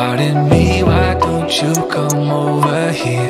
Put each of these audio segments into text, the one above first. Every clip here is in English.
Pardon me, why don't you come over here?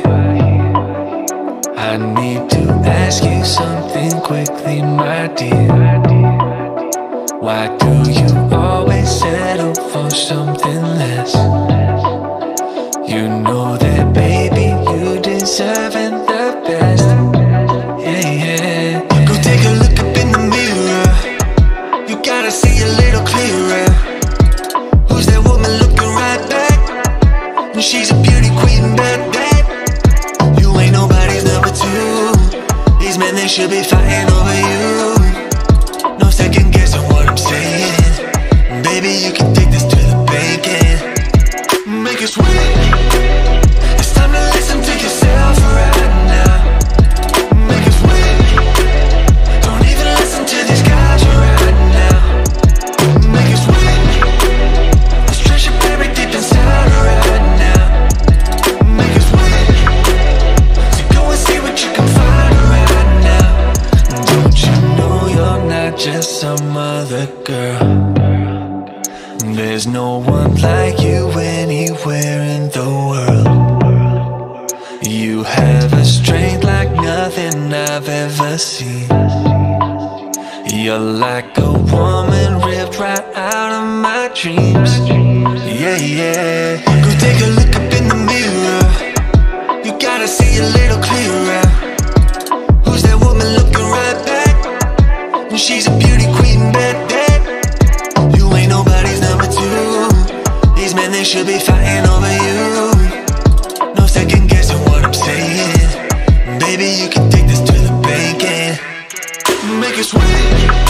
I need to ask you something quickly, my dear. Why do you always settle for something less? You know that, baby, you deserving the best. Yeah, yeah. Go take a look up in the mirror. You gotta see a little clearer. Who's that woman looking right back? And she's a beauty queen, bad, bad. You ain't nobody's number two. These men, they should be fighting over you. No second guessing what I'm saying. Baby, you can take this to the bank and make it sweet. It's time to listen to yourself right now. Make it sweet. Don't even listen to these guys right now. Make it sweet. Let's treasure buried deep inside right now. Make it sweet. So go and see what you can find right now. Don't you know you're not just some other girl? There's no one like you anywhere in the world. You have a strength like nothing I've ever seen. You're like a woman ripped right out of my dreams. Yeah, yeah. Go take a look up in the mirror. You gotta see a little clearer. Who's that woman looking right back? And she's a beauty queen, bad, bad. You ain't nobody's number two. These men, they should be fighting over you. No second guessing what I'm saying. Baby, you can take this to the bank and make it sweet.